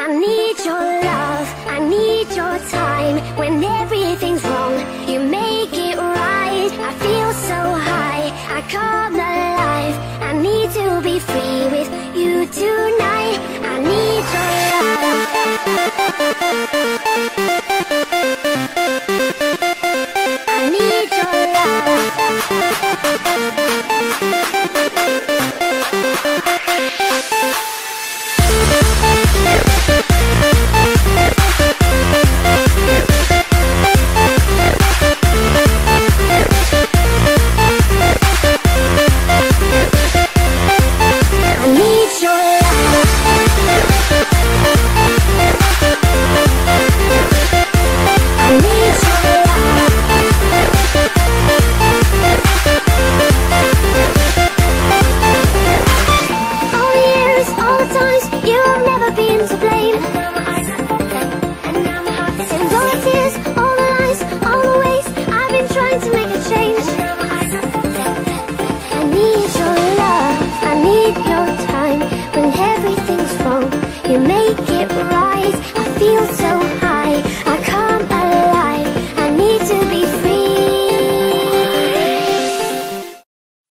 need your love, I need your time. When everything's wrong, you make it right. I feel so high, I come alive. I need to be free with you tonight. I need your love. I need your love. You make it right, I feel so